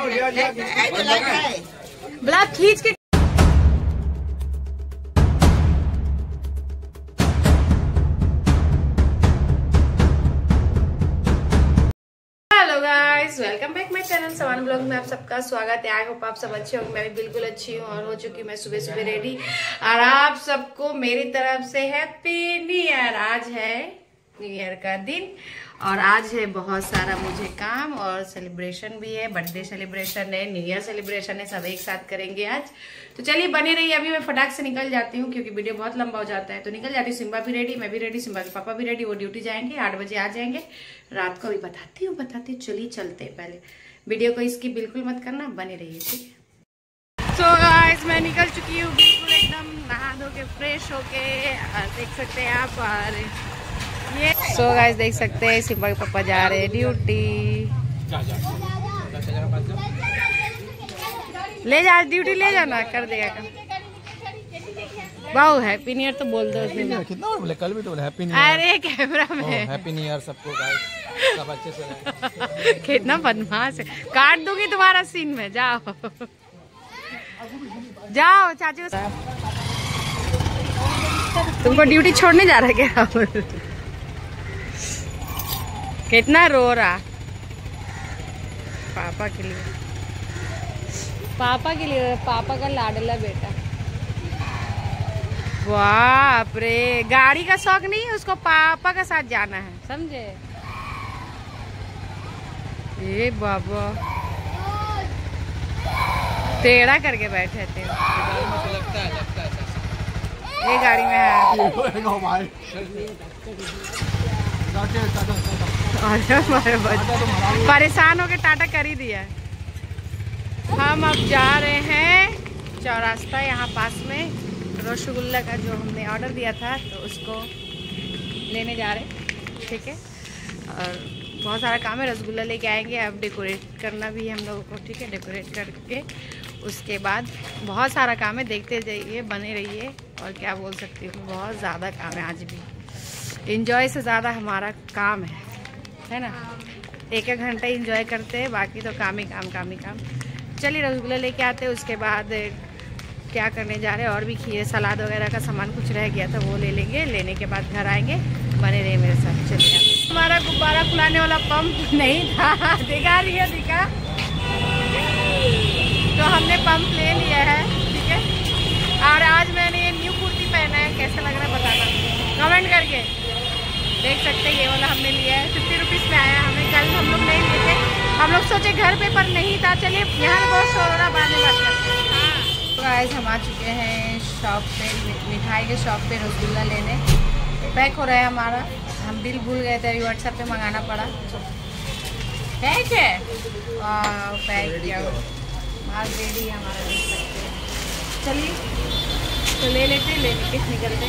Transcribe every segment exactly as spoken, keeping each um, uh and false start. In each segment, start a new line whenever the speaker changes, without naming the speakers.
Blog खींच के। Welcome back my channel Sawan blog में आप सबका स्वागत है। आई होप आप सब अच्छे होंगे। मैं भी बिल्कुल अच्छी हूँ और हो चुकी मैं सुबह सुबह रेडी। और आप सबको मेरी तरफ से हैप्पी न्यू ईयर। आज है न्यू ईयर का दिन और आज है बहुत सारा मुझे काम और सेलिब्रेशन भी है। बर्थडे सेलिब्रेशन है, न्यू ईयर सेलिब्रेशन है, सब एक साथ करेंगे आज। तो चलिए बने रहिए। अभी मैं फटाक से निकल जाती हूँ क्योंकि वीडियो बहुत लंबा हो जाता है, तो निकल जाती हूँ। सिम्बा भी रेडी, मैं भी रेडी, सिम्बा के पापा भी रेडी। वो ड्यूटी जाएंगे, आठ बजे आ जाएंगे। रात को भी बताती हूँ बताती हूँ चलिए चलते हैं। पहले वीडियो को इसकी बिल्कुल मत करना, बने रहिए ठीक है। सो गाइस मैं निकल चुकी हूँ बिल्कुल एकदम नहा धो के फ्रेश होके। देख सकते हैं आप। और ये सो गाइस देख सकते हैं सिम्बा के पापा जा रहे हैं ड्यूटी। ले जा ड्यूटी ले जाना, कर देगा काम। वाओ हैप्पी न्यू ईयर तो बोल दो।
कितना बोले? कल भी तो बोले हैप्पी न्यू ईयर।
अरे कैमरा में
हैप्पी न्यू ईयर सबको गाइस, सब अच्छे से रहे।
कितना बदमाश है, काट दूंगी तुम्हारा सीन में। जाओ जाओ चाचू। तुमको ड्यूटी छोड़ने जा रहा है क्या? कितना रो रहा पापा के लिए, पापा के लिए, पापा का लाडला बेटा। बाप रे, गाड़ी का शौक नहीं है उसको, पापा का साथ जाना है, समझे? ए बाबा टेढ़ा करके बैठे थे।
लगता है लगता है
ये गाड़ी में है। परेशान होके टाटा कर ही दिया। हम अब जा रहे हैं चौरास्ता, यहाँ पास में रसगुल्ला का जो हमने ऑर्डर दिया था तो उसको लेने जा रहे हैं ठीक है। और बहुत सारा काम है, रसगुल्ला लेके आएंगे। अब डेकोरेट करना भी है हम लोगों को ठीक है। डेकोरेट करके उसके बाद बहुत सारा काम है, देखते जाइए, बने रहिए। और क्या बोल सकती हूँ, बहुत ज़्यादा काम है आज भी। इंजॉय से ज़्यादा हमारा काम है है ना। एक एक घंटा इंजॉय करते हैं, बाकी तो काम ही काम काम ही काम। चलिए रसगुल्ला लेके आते हैं, उसके बाद क्या करने जा रहे हैं। और भी खीरे सलाद वगैरह का सामान कुछ रह गया था, वो ले लेंगे। लेने के बाद घर आएंगे, बने रहे मेरे साथ। चलिए हमारा गुब्बारा फुलाने वाला पंप नहीं था, दिखा रही है दिखा, तो हमने पंप ले लिया है ठीक है। और आज मैंने ये न्यू कुर्ती पहना है, कैसा लग रहा है बताना कमेंट करके। देख सकते हैं ये वाला हमने लिया है, फिफ्टी रुपीज़ में आया हमें। कल हम लोग नहीं लिए थे, हम लोग सोचे घर पे पर नहीं था। चलिए यहाँ पे बहुत शोर हो रहा, बाद में बात करते हैं। तो गाइस हम आ चुके हैं शॉप पे, मिठाई के शॉप पे रसगुल्ला लेने। पैक हो रहा है हमारा, हम बिल भूल गए थे, व्हाट्सएप पे मंगाना पड़ा। पैक है, पैक किया माल रेडी हमारा, देख सकते हैं। चलिए तो ले लेते हैं, ले लेके निकलते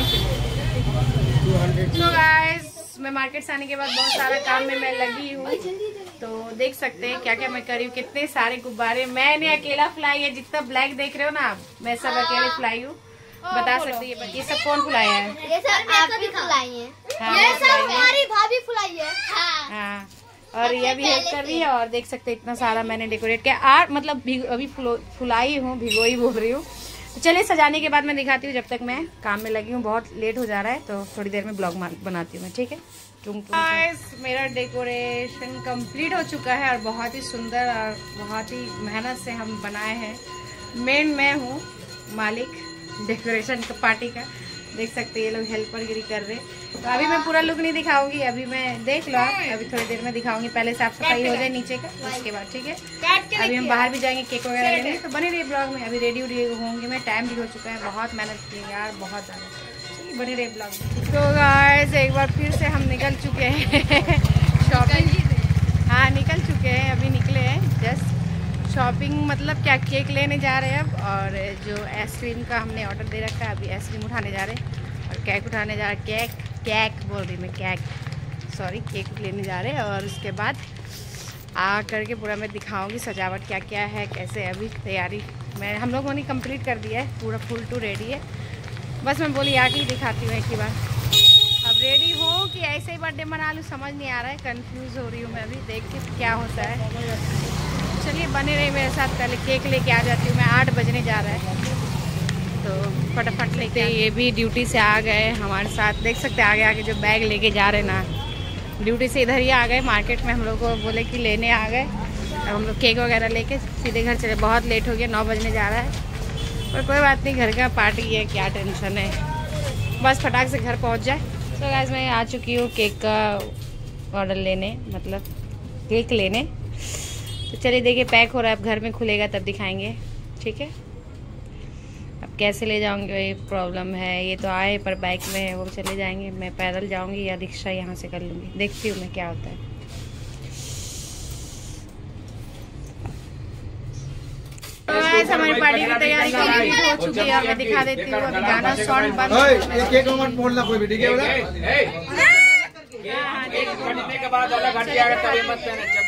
हैं। तो गाइस मैं मार्केट से आने के बाद बहुत सारा काम में मैं लगी हूँ, तो देख सकते हैं क्या क्या मैं करी हूँ। कितने सारे गुब्बारे मैंने अकेला फुलाई है। जितना ब्लैक देख रहे हो ना आप, मैं सब अकेले फुलाई हूँ। बता सकते हैं ये सब कौन फुलाया है?
ये सब आप भी फुलाई है।
हाँ,
ये सब हमारी भाभी फुलाई है। हाँ।
हाँ और ये भी हेल्प कर रही है। और देख सकते हैं इतना सारा मैंने डेकोरेट किया। आर मतलब अभी फुलाई हूँ, भिगोई बोल रही हूँ। तो चलिए सजाने के बाद मैं दिखाती हूँ। जब तक मैं काम में लगी हूँ, बहुत लेट हो जा रहा है, तो थोड़ी देर में ब्लॉग बनाती हूँ मैं ठीक है। गाइस मेरा डेकोरेशन कंप्लीट हो चुका है और बहुत ही सुंदर और बहुत ही मेहनत से हम बनाए हैं। मेन मैं हूँ मालिक डेकोरेशन का पार्टी का। देख सकते हैं ये लोग हेल्पर गिरी कर रहे। तो अभी मैं पूरा लुक नहीं दिखाऊंगी, अभी मैं देख लो आप, अभी थोड़ी देर में दिखाऊंगी। पहले साफ सफाई हो जाए नीचे का, उसके बाद ठीक है। अभी हम बाहर भी जाएंगे केक वगैरह लेने, तो बने रहिए ब्लॉग में। अभी रेडी उडी होंगे मैं, टाइम भी हो चुका है, बहुत मेहनत की यार, बहुत ज़्यादा। चलिए बने रहिए ब्लॉग में। तो गाइस एक बार फिर से हम निकल चुके हैं शॉपिंग। हाँ निकल चुके हैं, अभी निकले हैं जस्ट। शॉपिंग मतलब क्या, केक लेने जा रहे हैं अब। और जो आइसक्रीम का हमने ऑर्डर दे रखा है, अभी आइसक्रीम उठाने जा रहे हैं और केक उठाने जा रहे हैं। केक केक बोल रही मैं, केक सॉरी, केक लेने जा रहे हैं। और उसके बाद आ करके पूरा मैं दिखाऊंगी सजावट क्या क्या है, कैसे। अभी तैयारी मैं हम लोगों ने कंप्लीट कर दिया है, पूरा फुल टू रेडी है। बस मैं बोली आके ही दिखाती हूँ एक ही बार। अब रेडी हो कि ऐसे ही बर्थडे मना लूँ, समझ नहीं आ रहा है, कंफ्यूज हो रही हूँ मैं अभी। देख के क्या होता है। चलिए बने रही मेरे साथ, पहले केक लेके आ जाती हूँ मैं। आठ बजने जा रहा है तो फटाफट लेके। ये भी ड्यूटी से आ गए हमारे साथ, देख सकते हैं आगे आगे जो बैग लेके जा रहे ना, ड्यूटी से इधर ही आ गए। मार्केट में हम लोग को बोले कि लेने आ गए। अब हम लोग केक वगैरह लेके सीधे घर चले। बहुत लेट हो गया, नौ बजने जा रहा है, पर कोई बात नहीं, घर का पार्टी है, क्या टेंशन है, बस फटाक से घर पहुंच जाए। तो गाइस मैं आ चुकी हूँ केक का ऑर्डर लेने, मतलब केक लेने। तो चलिए देखिए पैक हो रहा है, अब घर में खुलेगा तब दिखाएंगे, ठीक है। अब कैसे ले जाऊंगी वही प्रॉब्लम है। ये तो आए पर बाइक में है, वो चले जाएंगे, मैं पैदल जाऊंगी या रिक्शा यहाँ से कर लूँगी, देखती हूँ मैं क्या होता है। तो हमारी पार्टी की तैयारी कंप्लीट हो चुकी है, मैं दिखा देती हूँ। अभी गाना सॉन्ग बंद
बोलना कोई भी, ठीक है।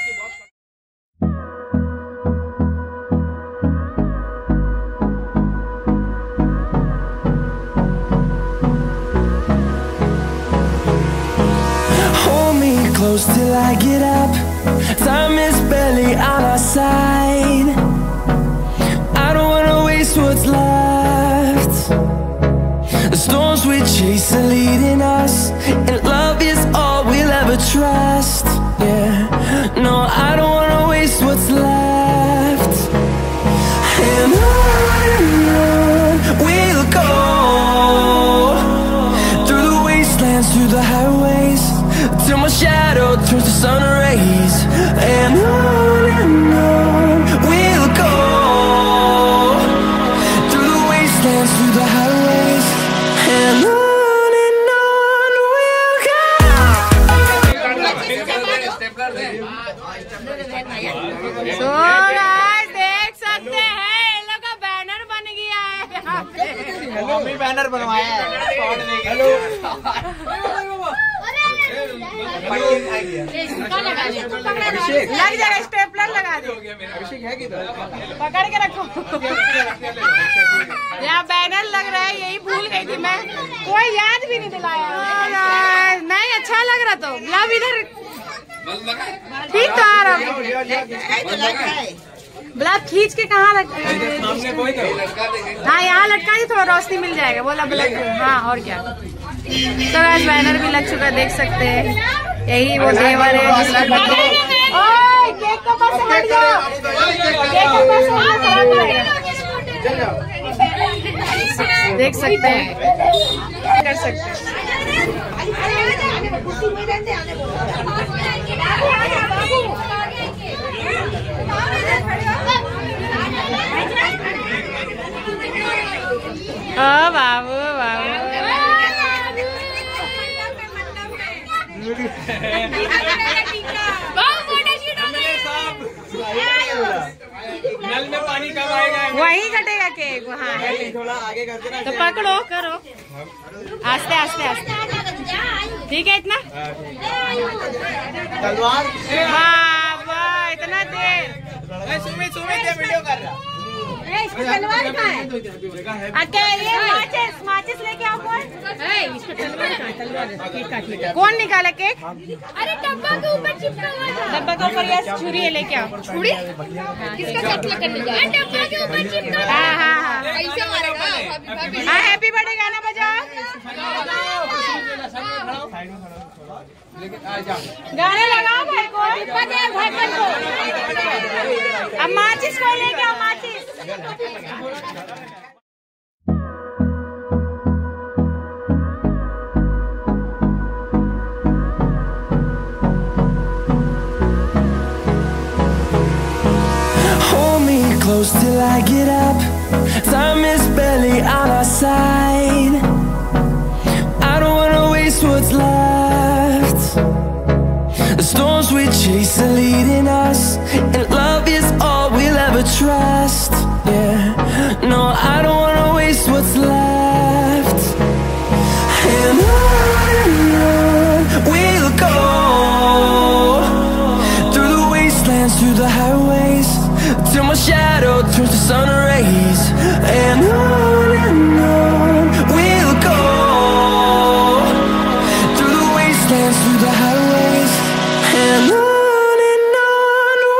Close till I get up, time is barely on our side. I don't wanna waste what's left. The storms we chase are leading us, and love is all we'll ever trust. Yeah, no, I don't wanna waste what's left. And on and on we'll go, through the wastelands, through the highways, till my shadow turns to sun rays. And on and on we'll go, through the wastelands, through the highways, and on and on we'll go.
So guys देख सकते हैं इन लोग का banner बन गया है यहाँ पे।
मम्मी बैनर बनवाया है। हेलो
लग जाएगा, स्टेपलर लगा दे, पकड़ के रखो। यहाँ बैनर लग रहा है, यही भूल गई थी मैं, कोई याद भी नहीं दिलाया। नहीं अच्छा लग रहा तो लव इधर ठीक तो आ रहा हूँ। ब्लैक खींच के कहाँ रखते हैं? हाँ यहाँ लटका दी, थोड़ा रोशनी मिल जाएगा, बोला ब्लैक। हाँ और क्या। तो वैसे बैनर भी लग चुका है, देख सकते हैं, यही वो देवर है जिसका बर्थडे। ओए केक के पास से हट जाओ, केक के पास से हट जाओ। देख सकते हैं, कर सकते हैं। ओ बाबू बाबू
नल में पानी कब आएगा?
वही कटेगा केक, हाँ है।
थोड़ा आगे करके ना,
तो पकड़ो, करो आस्ते आस्ते आस्ते, ठीक है इतना।
तलवार
वाह इतना देर।
सुमित सुमित वीडियो कर रहा है।
तलवार कहाँ है? अकेले माचिस माचिस लेके आओ। कौन इसको तलवार कहाँ? तलवार कौन निकाला केक? अरे डब्बा के ऊपर चिपका हुआ था। डब्बा के ऊपर या छुरी है, लेके आओ छुरी। किसका कत्ल करने जा रहा है? डब्बा के ऊपर चिपका। हाँ हाँ हाँ ऐसे मारेगा। हाँ हैप्पी बर्थडे गाना बजाओ, गाने लगाओ भाई को, भाई को। अब माचिस को लेके आओ, माचिस।
Hold me close till I get up, time is barely on our side. I don't wanna waste what's left. The storms we chase are leading us, and love is all we'll ever trust. Yeah, no, I don't wanna waste what's left. And on and on we'll go, through the wastelands, through the highways, till my shadow turns to sun rays. And on and on we'll go, through the wastelands, through the highways, and on and on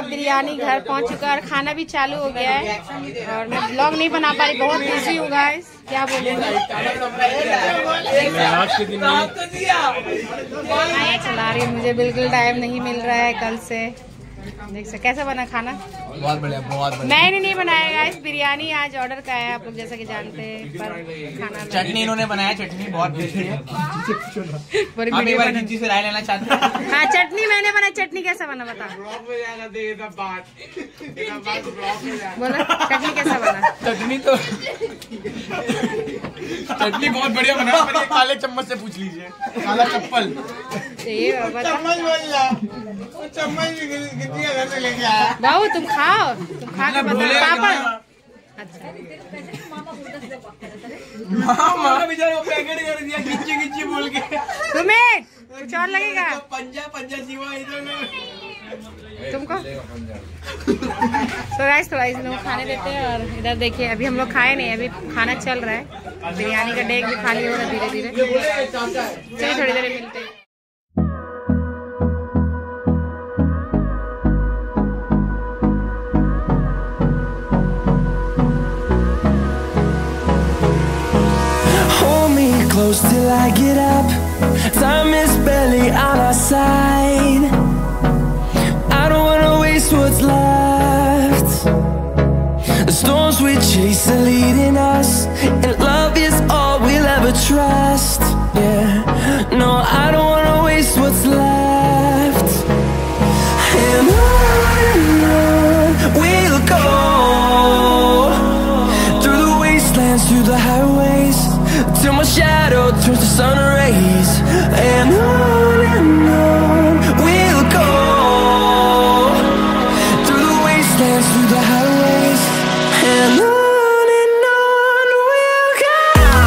biryani घर पहुंच चुका है और खाना भी चालू हो गया है और मैं ब्लॉग नहीं बना पा रही, बहुत बिजी हूँ गाइस। क्या बोलूँगी, चला रही, मुझे बिल्कुल टाइम नहीं मिल रहा है कल से। देख सकते कैसा बना खाना,
बहुत बढ़िया, बहुत बढ़िया।
मैंने नहीं बनाया गाइस, बिरयानी आज ऑर्डर का है, आप लोग जैसा कि जानते हैं, पर खाना
चटनी इन्होंने बनाया, चटनी बहुत टेस्टी है।
बड़ी
आप एक बार जिज्जी से राय लेना चाहते हैं?
हाँ चटनी मैंने बनाई, चटनी कैसा बना बता, बोलो चटनी कैसा बना।
चटनी तो चटनी बहुत बढ़िया बना, पर ये काले चम्मच से पूछ लीजिए, काला चप्पल।
बाबू तुम खाओ, तुम खा के बताओ पापा। अच्छा
मामा बेचारा पैकेट कर दिया गिच्ची गिच्ची बोल के।
तुम्हें कुछ और लगेगा,
पंजा पंजा सिवा इधर
तुमको। तो गाइस थोड़ा इस लोग खाने देते हैं और इधर देखिए अभी हम लोग खाए नहीं, अभी खाना चल रहा है, बिरयानी का डेग भी खाली हो रहा है धीरे धीरे। चलिए थोड़ी देर मिलते हैं।
Close till I get up. Time is barely on our side. I don't wanna waste what's left. The storms we chase are leading us, and love is all we'll ever trust. Yeah, no, I don't wanna waste what's left. And on and on we'll go, through the wastelands, through the highways, till my shadow turns to sun rays. And on and on we'll go, through the wastelands, through the highways. And on and on we'll go.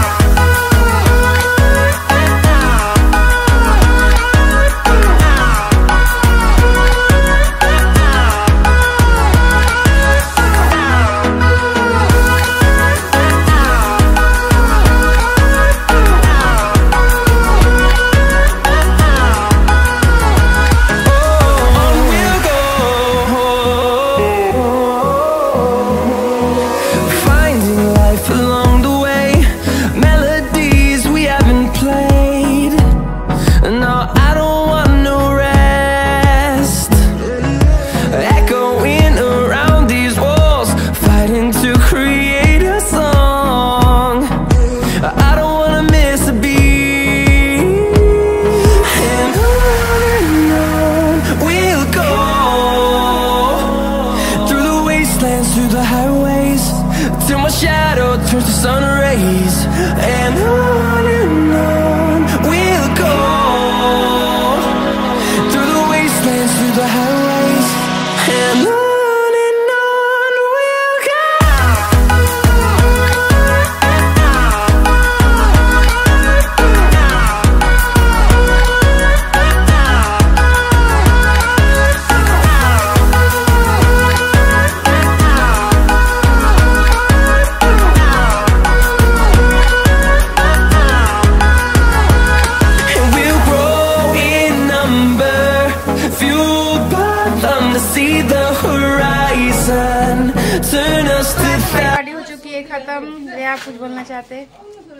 Through the highways, till my shadow turns to sun rays. And on and on we'll go, through the wastelands, through the highways. And on.
Party हो चुकी है खत्म। ये आप कुछ बोलना चाहते हैं?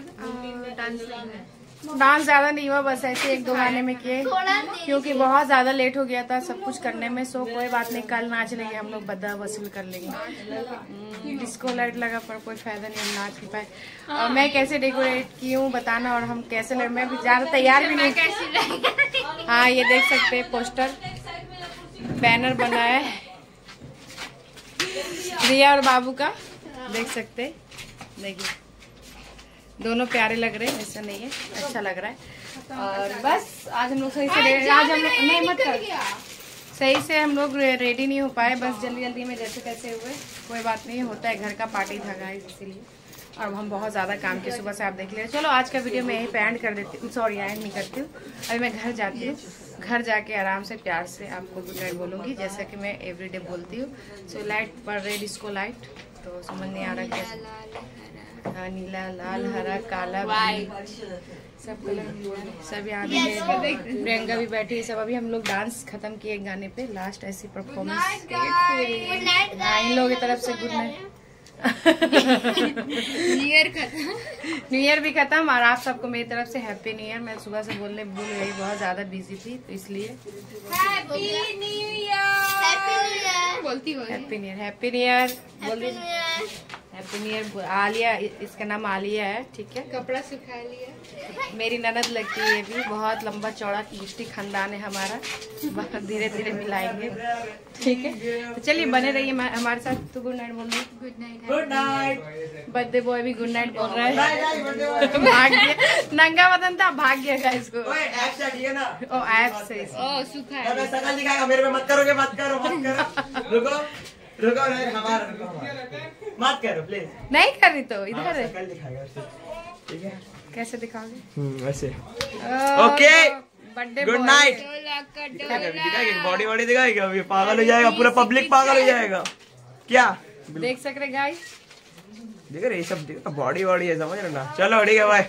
डांस ज्यादा नहीं हुआ, बस ऐसे एक दो गाने में किए क्योंकि बहुत ज्यादा लेट हो गया था सब कुछ करने में। सो कोई बात नहीं, कल नाच लेंगे हम लोग, बद्दा वसूल कर लेंगे। डिस्को लाइट लगा पर कोई फायदा नहीं, हम नाच नहीं पाए। और मैं कैसे डेकोरेट की हूँ बताना, और हम कैसे लग, मैं भी ज्यादा तैयार भी नहीं। हाँ ये देख सकते हैं पोस्टर बैनर बना है रिया और बाबू का, देख सकते देखिए दोनों प्यारे लग रहे हैं, ऐसा नहीं है, अच्छा लग रहा है। और बस आज हम लोग सही से आज हम नहीं मत कर सही से हम लोग रेडी नहीं हो पाए, बस जल्दी जल्दी में जैसे कैसे हुए। कोई बात नहीं, होता है, घर का पार्टी था गाइस इसीलिए। और हम बहुत ज़्यादा काम किए सुबह से, आप देख लीजिए। चलो आज का वीडियो मैं यहीं पे एंड कर देती हूँ, सॉरी एंड नहीं करती हूँ। अभी मैं घर जाती हूँ, घर जाके आराम से प्यार से आपको गुड नाइट बोलूँगी जैसा कि मैं एवरीडे बोलती हूँ। सो लाइट पड़ रही, डिस्को लाइट, तो समझ नहीं आ रहा क्या हाँ, नीला, लाल, हरा, काला, सब कलर सब यहाँ पे है। प्रियंका भी बैठी है। सब अभी हम लोग डांस खत्म किए गाने पे, लास्ट ऐसी परफॉर्मेंस। इन लोगों की तरफ से गुड नाइट। न्यू ईयर खत्म, न्यू ईयर भी खत्म और आप सबको मेरी तरफ से हैप्पी न्यू ईयर। मैं सुबह से बोलने भूल गई, बहुत ज्यादा बिजी थी तो इसलिए।
हैप्पी न्यू ईयर बोलती हो।
Happy new year, happy new year बोल दीजिए। Happy new year. आलिया, इसका नाम आलिया है, ठीक है।
कपड़ा सुखा लिया।
मेरी ननद लगती है, भी बहुत लंबा चौड़ा पुष्टि खानदान है हमारा। धीरे धीरे मिलाएंगे, ठीक है। तो चलिए बने रहिए हमारे साथ। तो गुड नाइट बोल दो।
Good night.
Good night.
Birthday boy भी गुड नाइट बोल रहा है। भाग गया, नंगा बदन था, भाग गया इसको। ओ ऐप से
ओ सुखा है।
शकल दिखाएगा मेरे पे, मत करोगे, मत करो, मत करो। रुको रुको, हमारा रुको, मत करो प्लीज।
नहीं कर रही तो इधर है।
शकल दिखाएगा, ठीक है।
कैसे दिखाओगे?
हम्म वैसे।
Okay, birthday
good night.
दिखाएगा
बॉडी बॉडी दिखाएगा, अभी पागल हो जाएगा, पूरा पब्लिक पागल हो जाएगा। क्या
देख सक रहे गाइस?
देख रहे, ये सब देखो, बॉडी बॉडी है, समझ रहे ना। चलो ठीक है, bye.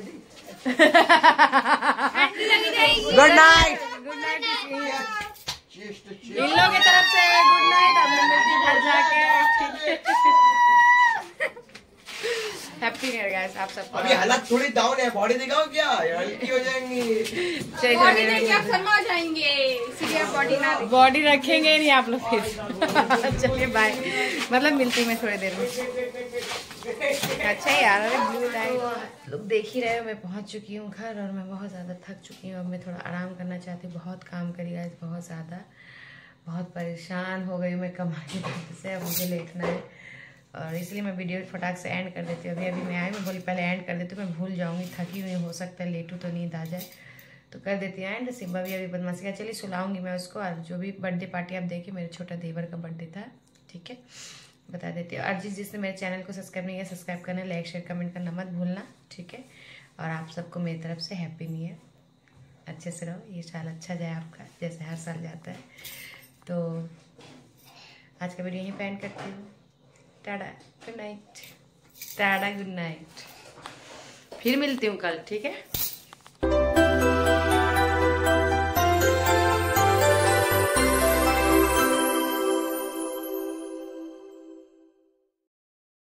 Good night.
Good night इन लोगों की तरफ से गुड नाइट। अब मैं मिलती हूँ घर जाके, ठीक है। हैप्पी न्यू ईयर गाइस आप सबको।
अभी हालत थोड़ी डाउन है, बॉडी दिखाओ क्या, हल्की हो जाएंगी।
बॉडी देखिए आप शर्मा हो जाएंगे, इसलिए बॉडी ना
बॉडी रखेंगे नहीं आप लोग फिर। चलिए बाय, मतलब मिलती हूँ मैं थोड़ी देर में। अच्छा यार, अरे ब्लू लाइट लोग देख ही रहे हो। मैं पहुंच चुकी हूँ घर और मैं बहुत ज़्यादा थक चुकी हूँ। अब मैं थोड़ा आराम करना चाहती हूँ। बहुत काम करी गाइस, बहुत ज़्यादा, बहुत परेशान हो गई मैं कमाई से। अब मुझे लेटना है और इसलिए मैं वीडियो फटाक से एंड कर देती हूँ। अभी अभी मैं आई, मैं बोली पहले एंड कर देती हूँ, मैं भूल जाऊँगी, थकी हुई हो सकता है लेटू तो नींद आ जाए, तो कर देती हूँ एंड। सिम्बा भी अभी बदमाशी का, चलिए सुलाऊंगी मैं उसको। और जो भी बर्थडे पार्टी आप देखिए, मेरे छोटा देवर का बर्थडे था, ठीक है, बता देती हूँ। और जिस जिसने मेरे चैनल को सब्सक्राइब नहीं किया, सब्सक्राइब करना, लाइक शेयर कमेंट करना मत भूलना, ठीक है। और आप सबको मेरी तरफ से हैप्पी न्यू ईयर। अच्छे से रहो, ये साल अच्छा जाए आपका, जैसे हर साल जाता है। तो आज का वीडियो यहीं पे एंड करती हूँ। Tata, good night. Tata, good night. फिर मिलती हूँ कल, ठीक है।